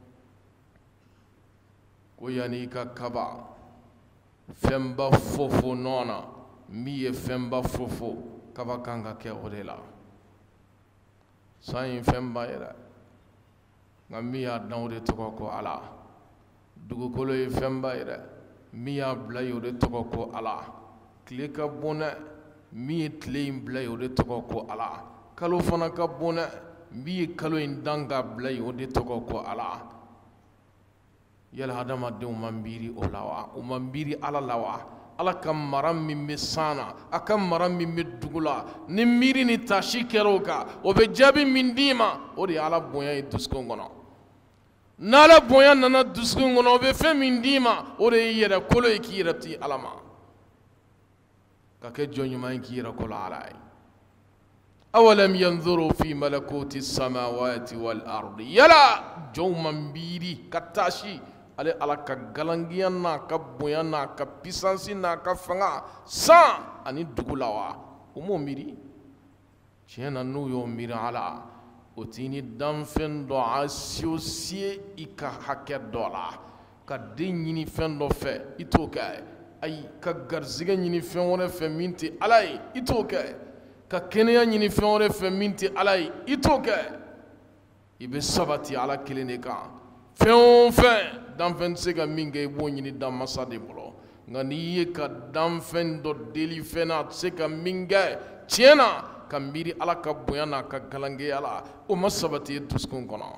ko yanni i ka kaba fɛnba fofo nɔ na min ye fɛnba fofo kaba kan ka kɛ o de la san ye fɛnba ye dɛ nka min y'a dan o de tɔgɔ ko ala dugukolo ye fɛnba ye dɛ min y'a bila ye o de tɔgɔ ko ala tile ka bon dɛ min ye tile in bila ye o de tɔgɔ ko ala kalo fana ka bon dɛ min ye kalo in dan k'a bila ye o de tɔgɔ ko ala yala hadamadenw ma miiri o la wa u ma miiri ala la wa ala ka mara min bɛ san na a ka mara min bɛ dugu la ni miiri ni taasi kɛra o kan o bɛ jaabi min d'i ma o de ye ala bonya ye dusukun kɔnɔ n'ala bonya nana dusukun kɔnɔ o bɛ fɛn min d'i ma o de ye yɛrɛ kolo ye k'i yɛrɛ ti ala ma ka kɛ jɔn ɲuman ye k'i yɛrɛ kolo ala ye awalam yanzuru fi malakuti samawati wal ardi yala jɔnw ma miiri ka taasi ale ala ka galangiya n'a ka bonya n'a ka puissance n'a ka fanga san ani dugu la wa o m'o miiri tiɲɛ na n'u y'o miiri ala o t'i ni danfɛn dɔ associé i ka hakɛ dɔ la ka den ɲini fɛn dɔ fɛ i t'o kɛ ayi ka garizigɛ ɲini fɛn wɛrɛ fɛ min tɛ ala ye i t'o kɛ ka kɛnɛya ɲini fɛn wɛrɛ fɛ min tɛ ala ye i t'o kɛ i bɛ sabati ala kelen de kan fɛn o fɛn danfɛn tɛ se ka min kɛ i b'o ɲini danmasa de bolo nka n'i ye ka danfɛn dɔ deli fɛn na a tɛ se ka min kɛ tiɲɛ na ka miiri ala ka bonya n'a ka galangeya la o ma sabati e dusukun kɔnɔ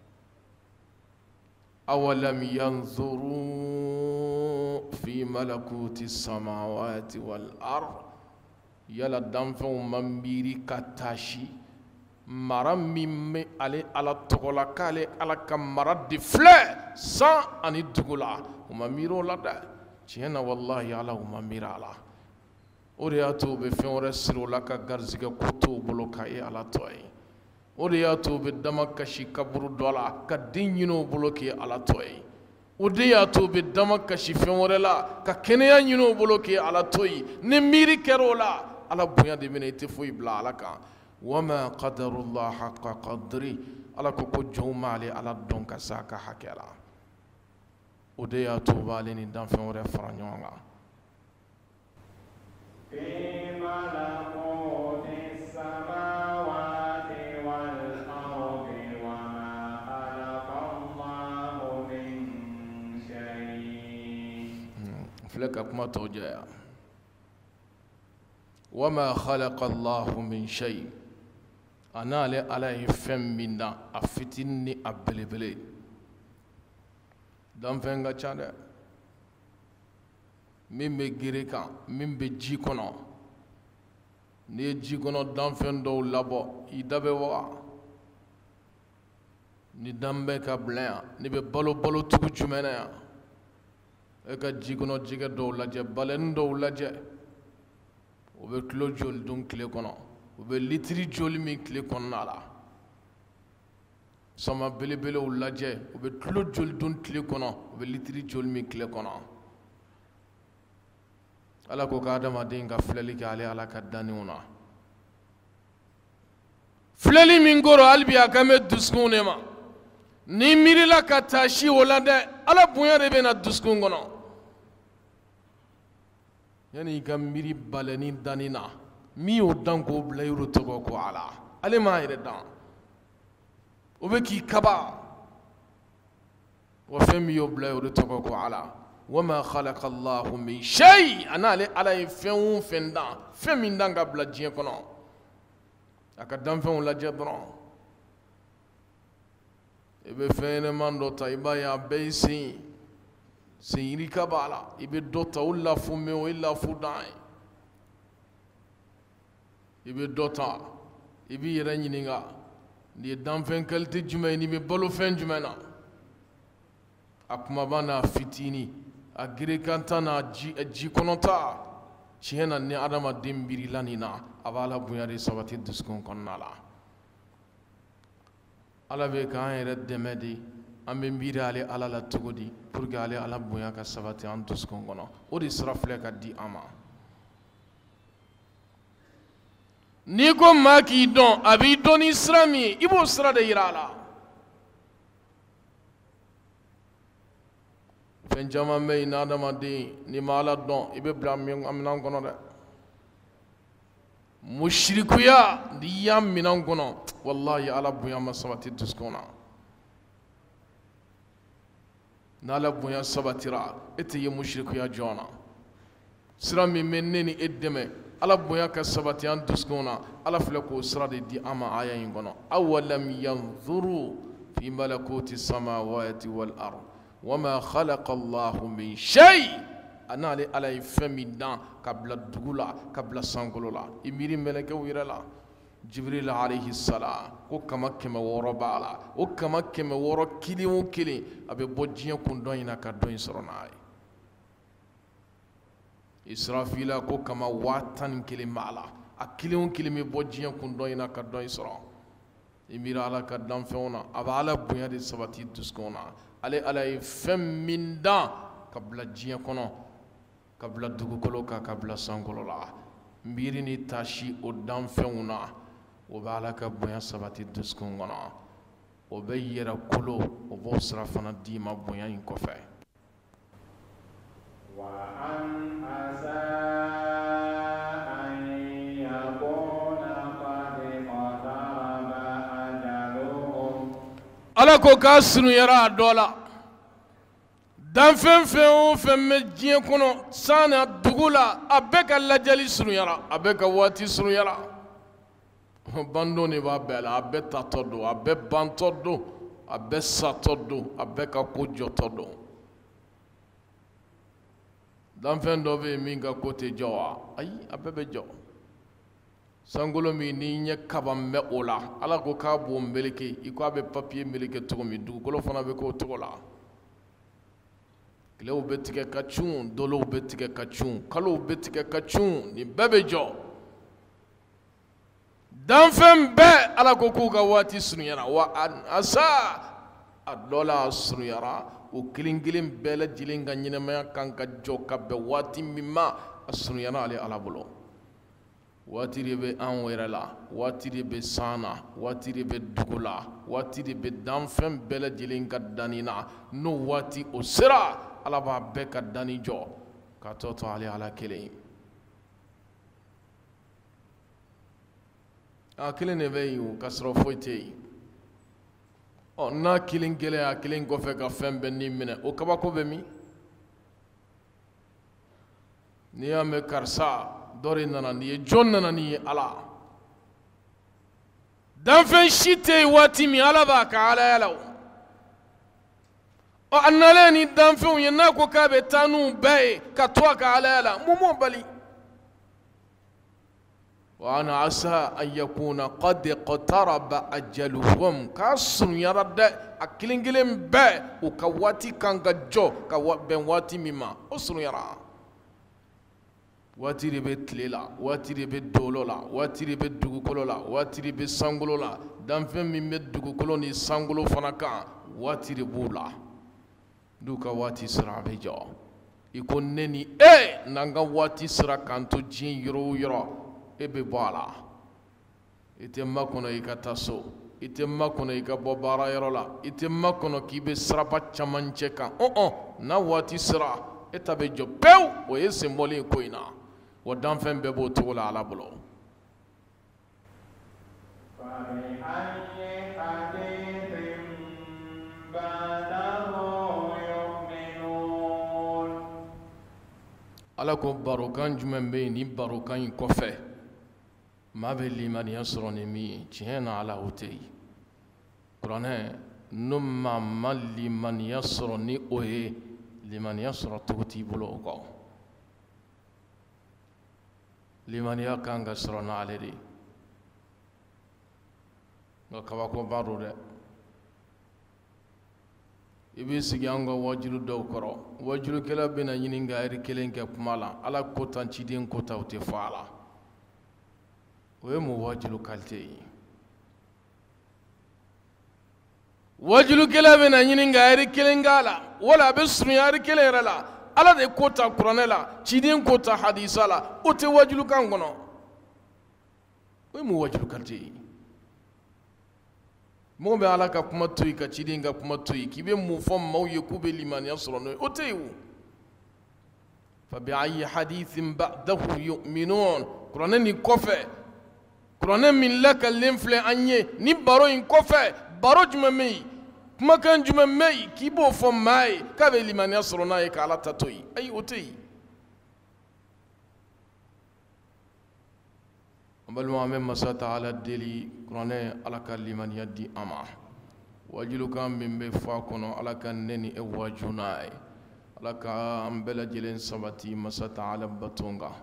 awalam yanzuru fi malakuti samawati wal ard yala danfɛnw ma miiri ka taasi mara min bɛ ale ala tɔgɔ la k'ale ala ka mara de filɛ san ani dugu la u ma miiri o la dɛ tiɲɛ na walahi ala u ma miiri a la o de y'a to u bɛ fɛn wɛrɛ siri o la ka garizigɛ ko t'u bolo k'a ye ala tɔ ye o de y'a to u bɛ dama kasi kaburu dɔ la ka den ɲini o bolo k'i ye ala tɔ ye o de y'a to u bɛ dama kasi fɛn wɛrɛ la ka kɛnɛya ɲini o bolo k'i ye ala tɔ ye ni miiri kɛra o la ala bonya de bɛ na i tɛ foyi bila ala kan wama qadarullah haqqa qadri ala ko jɔnw m'ale ala dɔn ka se a ka hakɛ la o de y'a to u b'ale ni danfɛn wɛrɛ fara ɲɔgɔn kan في ملكوت السماوات والأرض وما خلق الله من شيء فلك كما توجه وما خلق الله من شيء أنا على فم منا أفتني أبلبلي دم فنجا چاندة min bɛ gere kan min bɛ ji kɔnɔ n'i ye ji kɔnɔ danfɛn dɔw labɔ i da bɛ waga ni dan bɛ ka bila yan ni bɛ balo tugu jumɛn na yan e ka ji kɔnɔ jɛgɛ dɔw lajɛ balɛni dɔw lajɛ o bɛ kilo joli dun tile kɔnɔ o bɛ litiri joli min tile kɔnɔna la sama belebelew lajɛ o bɛ kilo joli dun tile kɔnɔ o bɛ litiri joli min tile kɔnɔ ala ko ka adamaden ka filɛli kɛ ale ala ka danniw na filɛli min kɔrɔ hali bi a kan bɛ dusukun de ma ni miirila ka taa si o la dɛ ala bonya de bɛ na dusukun kɔnɔ yanni i ka miiri balɛni danni na min y'o dan k'o bila i y'o tɔgɔ ko ala ale m'a yɛrɛ dan o bɛ k'i kaba wa fɛn min y'o bila o de tɔgɔ ko Ala wama khalaqa Allahu min shay an'ale Ala ye fɛn o fɛn dan fɛn min dan ka bila diɲɛ kɔnɔ a ka danfɛnw lajɛ dɔrɔn i bɛ fɛn ɲɛnɛman dɔ ta i b'a ye a bɛɛ ye sen yirika b'a la i bɛ dɔ ta o lafu mɛn o ye lafu dan ye i bɛ dɔ ta i b'i yɛrɛ ɲininka nin ye danfɛn qualité jumɛn ye nin bɛ balo fɛn jumɛn na a kumaba n'a fitini a gerekantan n'a ji kɔnɔta tiɲɛ na ni adamaden miirila nin na a b'a la bonya de sabati dusukun kɔnɔna la Ala bɛ k'an yɛrɛ dɛmɛ de an bɛ miiri ale Ala la cogo di pour que ale Ala bonya ka sabati an dusukun kɔnɔ o de sira filɛ ka di an ma n'i ko maa k'i dɔn a b'i dɔn ni sira min ye i b'o sira de yira a la fɛn caman bɛ yen n'adamaden n'i ma Ala dɔn i bɛ bila minɛn kɔnɔ dɛ mushirikuya n'i y'a minɛn kɔnɔ wallahi Ala bonya ma sabati dusukun na n'Ala bonya sabatira e tɛ ye mushirikuya jɔn na sira min bɛ ne ni e dɛmɛ Ala bonya ka sabati an dusukun na Ala filɛ k'o sira de di an ma aya in kɔnɔ awalam yanzuru fi malakuti samawati wal ard wama khalaqa Allahu min shay an'ale Ala ye fɛn min dan ka bila dugu la ka bila sankolo la i miiri mɛlɛkɛw yɛrɛ la Jibril alayhi salam ko kama 600 b'a la o kama 600 kelen o kelen a bɛ bɔ diɲɛ kundɔn in na ka dɔn in sɔrɔ n'a ye Israfila ko kama 11 b'a la a kelen o kelen bɛ bɔ diɲɛ kundɔn in na ka dɔn in sɔrɔ i miiri Ala ka danfɛnw na a bɛ Ala bonya de sabati dusukun na ale Ala ye fɛn min dan ka bila diɲɛ kɔnɔ ka bila dugukolo kan ka bila sankolo la miiri ni taasi o danfɛnw na o bɛ Ala ka bonya sabati dusukun kɔnɔ o bɛ yɛrɛ kolo o b'o sira fana d'i ma bonya in kɔfɛ وأن عسى أن يكون قد اقترب أجلهم Ala ko k'a surunyara a dɔ la danfɛn fɛn o fɛn bɛ diɲɛ kɔnɔ san na dugu la a bɛɛ ka lajɛli surunyara a bɛɛ ka waati surunyara bandon de b'a bɛɛ la a bɛɛ tatɔ don a bɛɛ bantɔ don a bɛɛ satɔ don a bɛɛ ka ko jɔtɔ don danfɛn dɔ bɛ yen min ka ko tɛ jɔ wa ayi a bɛɛ bɛ jɔ sankolo min n'i ɲɛ kaba bɛ o la Ala ko k'a b'o meleke i ko a bɛ papiye meleke cogo min dugukolo fana bɛ k'o cogo la tilew bɛ tigɛ ka cun dolow bɛ tigɛ ka cun kalow bɛ tigɛ ka cun nin bɛɛ bɛ jɔ danfɛn bɛɛ Ala ko k'u ka waati surunyara wa asa a dɔ la a surunyara o kelen kelen bɛɛ lajɛlen ka ɲɛnamaya kan ka jɔ ka bɛn waati min ma a surunyara ale Ala bolo waati de bɛ an yɛrɛ la waati de bɛ san na waati de bɛ dugu la waati de bɛ danfɛn bɛɛ lajɛlen ka danni na n'o waati o sera Ala b'a bɛɛ ka danni jɔ ka tɔ to ale Ala kelen a kelen de bɛ yen ka sɔrɔ foyi tɛ yen n'a kelen kelen a kelen kɔfɛ ka fɛn bɛɛ ni minɛ o kabako bɛ min n'i y'a mɛn karisa dɔ de nana nin ye jɔn nana nin ye Ala danfɛn si tɛ yen waati min Ala b'a ka alaya la a nalen ni danfɛnw ye n'a ko k'a bɛ taa n'u bɛɛ ye ka to a ka alaya la mun b'o bali wa ana asa an yakuna qad iqtaraba ajaluhum k'a surunyara dɛ a kelen kelen bɛɛ u ka waati kan ka jɔ ka bɛn waati min ma o surunyara waati de bɛ tile la waati de bɛ dolo la waati de bɛ dugukolo la waati de bɛ sankolo la danfɛn min bɛ dugukolo ni sankolo fana kan waati de b'u la n'u ka waati sera a bɛ jɔ i ko ne ni e n'an ka waati sera k'an to diɲɛ yɔrɔ o yɔrɔ e bɛ bɔ a la i tɛ makɔnɔ i ka taa so i tɛ makɔnɔ i ka bɔ baarayɔrɔ la i tɛ makɔnɔ k'i bɛ siraba camancɛ kan n'a waati sera e ta bɛ jɔ pewu o ye senbɔlen ko in na wa danfɛn bɛɛ b'o cogo la Ala bolo فبأي حديث ala ko barokan jumɛn bɛ yen ni barokan in kɔfɛ maa bɛ limaniya sɔrɔ ni min ye tiɲɛ na ala o tɛ yen kuranɛ n'o maa ma limaniya sɔrɔ ni o ye limaniya sɔrɔ cogo t'i bolo o kɔ limaniya kan ka sɔrɔ n'ale de ye nka kabakoba don dɛ i b'i sigi an ka wajilu dɔw kɔrɔ wajulukɛla bɛna ɲini ka heure kelen kɛ kuma la ala ko tan ciden ko ta o tɛ fɔ a la o ye mun wajilu kalite ye wajulukɛla bɛna ɲini ka heure kelen k'a la wala a bɛ surunya heure kelen yɛrɛ la ala de ko ta kuranɛ la ciden ko ta hadisa la o tɛ wajulukan kɔnɔ o ye mun wajulu kalite ye mɔgɔ bɛ ala ka kuma to yen ka ciden ka kuma to yen k'i bɛ mun fɔ maaw ye k'u bɛ limaniya sɔrɔ n'o ye o tɛ yen o fabi'ayyi hadithin ba'dahu yu'minun kuranɛ nin kɔfɛ kuranɛ min lakalen filɛ an ye ni baro in kɔfɛ baro jumɛn bɛ yen kumakan jumɛn bɛ yen k'i b'o fɔ maa ye k'a bɛ limaniya sɔrɔ n'a ye ka ala ta to yen ayi o tɛ yen an balima an bɛ masa ta ala deli kuranɛ ala ka limaniya di an ma wajilukan min bɛ fɔ a kɔnɔ ala ka ne ni e waju n'a ye ala ka an bɛɛ lajɛlen sabati masa ta ala baton kan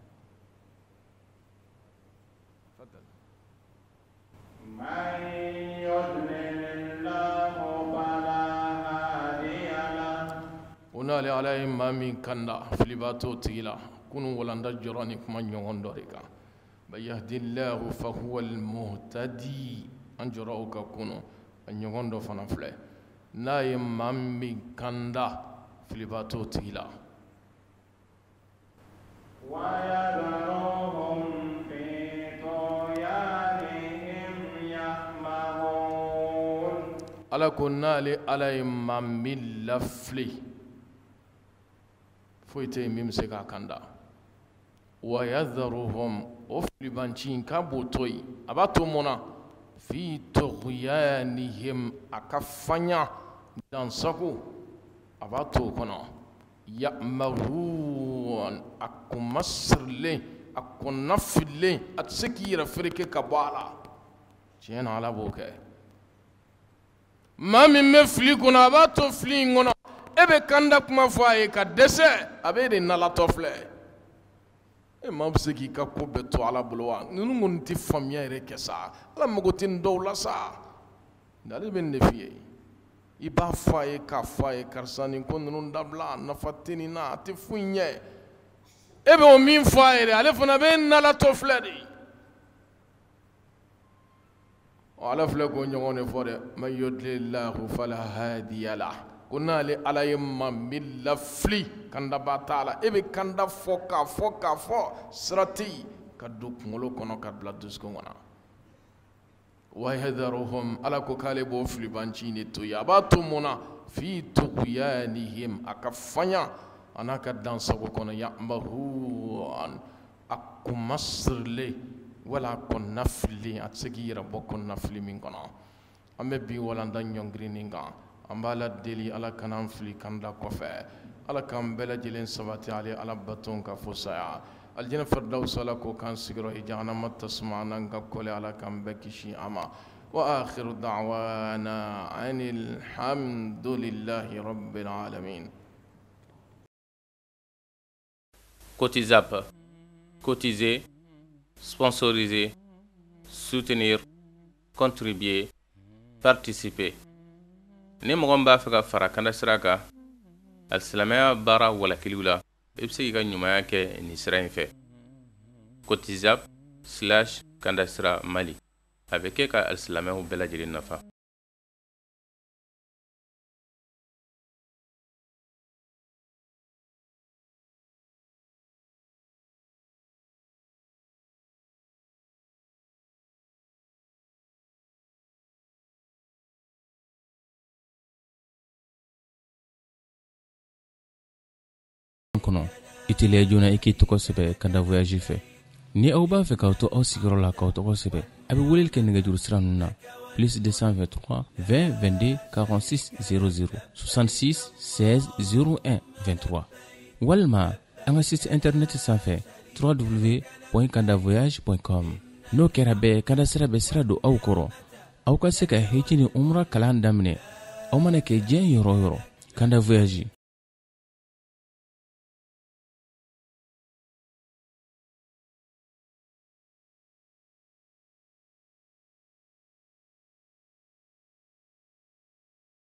من يضلل الله فلا هادي له o n'ale ala ye maa min kanda filibaatɔ tigi la kunu walanda jɔra ni kuma ɲɔgɔn dɔ de kan man yahdillahu fahuwa almuhtadi an jɔra o ka kunu a ɲɔgɔn dɔ fana filɛ n'a ye maa min kanda filibaatɔ tigi la ويذرهم في طغيانهم يعمهون ala ko n'ale ala ye maa min lafili foyi tɛ yen min bɛ se k'a kanda wa yadharuhum o filibanci in k'a b'o to yen a b'a to mun na fi tughyanihim a ka fanya dansago a b'a to o kɔnɔ ya'mahun a kunma sirilen a kunna fililen a tɛ se k'i yɛrɛ fereke ka bɔ a la tiɲɛ na ala b'o kɛ maa min bɛ fili kɔnɔ a b'a to fili in kɔnɔ e bɛ kanda kuma fɔ a ye ka dɛsɛ a bɛ de nalatɔ filɛ e maa bɛ se k'i ka ko bɛɛ to ala bolo wa ninnu kɔni tɛ faamuya yɛrɛ kɛ sa ala mago tɛ nin dɔw la sa nka ale bɛ nin de f'i ye i b'a fɔ a ye k'a fɔ a ye karisa nin ko ninnu dabila nafa tɛ nin na a tɛ foyi ɲɛ e bɛ o min fɔ a ye dɛ ale fana bɛ nalatɔ filɛ de ala filɛ k'o ɲɔgɔn de fɔ dɛ man yudlilillahu fala hadiya lahu ko n'ale ala ye maa min lafili kandaba t'a la e bɛ kanda fɔ k'a fɔ k'a fɔ sira tɛ yen ka don kunkolo kɔnɔ ka bila dusukun kɔnɔ wa yadharuhum ala ko k'ale b'o filibanci de to yen a b'a to mun na fi tughyanihim a ka fanya a n'a ka dansago kɔnɔ ya'mahun a kunma sirilen wala a kɔnɔna fililen a tɛ se k'i yɛrɛ bɔ kɔnɔna fili min kɔnɔ an bɛ bi walanda ɲɔngirinin kan an b'a la deli ala kan'an fili kanda kɔfɛ ala k'an bɛɛ lajɛlen sabati ale ala baton ka fo saya aljana firdausi ala k'o k'an sigiyɔrɔ ye jahanama tasuma n'an ka kɔlɛ ala k'an bɛɛ kisi a ma wa akhiru da'wana anil hamdulillahi rabbil alamin. Cotisap, cotiser, sponsoriser, soutenir, contribuer, participer. ni mɔgɔ min b'a fɛ ka fara kanda sira kan alisilamɛya baara walakiliw la i bɛ se k'i ka ɲumanya kɛ nin sira in fɛ cotisap/kanda sira mali a bɛ kɛ ka alisilamɛw bɛɛ lajɛlen nafa. kɔnɔ i teliya joona i k'i tɔgɔ sɛbɛ ka da voyage fɛ ni aw b'a fɛ k'aw to aw sigiyɔrɔ la k'aw tɔgɔ sɛbɛ a bɛ weleli kɛ nɛgɛjuru sira ninnu na +223 20 22 46 00 66 16 01 23 walima an ka site internet sanfɛ www.kandavoyage.com. n'o kɛra bɛɛ Kanda sira bɛ sira don aw kɔrɔ aw ka se ka hiji ni umra kalan daminɛ aw mana kɛ diɲɛ yɔrɔ yɔrɔ. Kanda Voyage